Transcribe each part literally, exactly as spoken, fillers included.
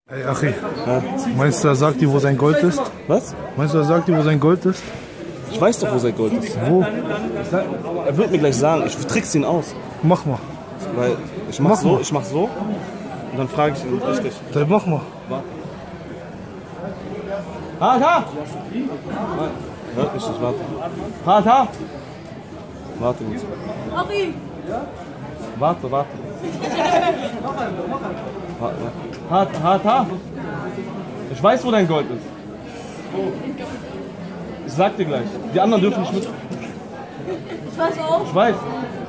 Ey, Achi, ja. Meinst du, er sagt dir, wo sein Gold ist? Was? Meinst du, er sagt dir, wo sein Gold ist? Ich weiß doch, wo sein Gold ist. Wo? Er wird mir gleich sagen, ich trickse ihn aus. Mach mal. Weil ich mach, mach so, mal. ich mach so und dann frage ich ihn richtig. Dann mach mal. Warte. Hata! Hört mich nicht, warte. Hata! Warte jetzt. Warte, warte. Hata, Hata! Ich weiß, wo dein Gold ist. Ich sag dir gleich. Die anderen dürfen nicht mit. Ich weiß auch. Ich weiß.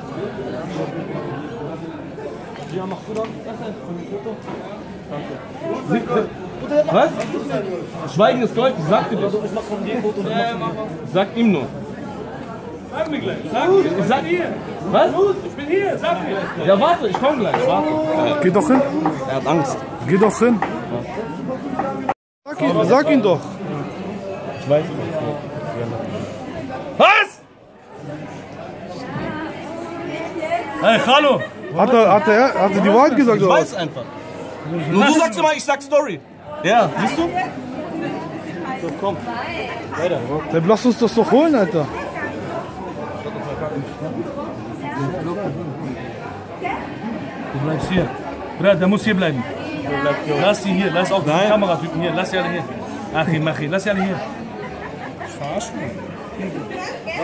Sie, sie, was? Schweigen ist Gold, ich sag dir das. Ich sag ihm nur. Sag mir gleich. Sag mir. Ich sag hier. Was? Ich bin hier, sag mir. Ja, warte, ich komm gleich. Warte. Geh doch hin. Er hat Angst. Geh doch hin. Sag ihn, sag ihn doch. Ich weiß nicht. Was? Hey, hallo. Hat er, hat er, hat er die Wahrheit gesagt Ich oder weiß was? einfach. Nur du sagst immer, ich sag Story. Ja, siehst du? So, komm. Weiter. Dann lass uns das doch holen, Alter. Du bleibst hier. Bruder, der muss hier bleiben. Lass die hier, lass auch die Nein. Kameratypen hier, lass die alle hier. Achi, Machi, lass die alle hier. Verarsch mich.